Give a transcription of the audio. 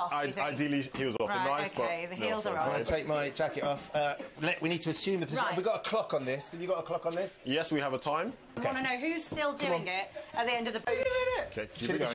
off, you think? Ideally, heels off. Right, Nice, okay, but the heels are I'm on. going to take my jacket off. We need to assume the position. Right. We've got a clock on this. Have you got a clock on this? Yes, we have a time. I want to know who's still doing it at the end of the... Okay, keep it going.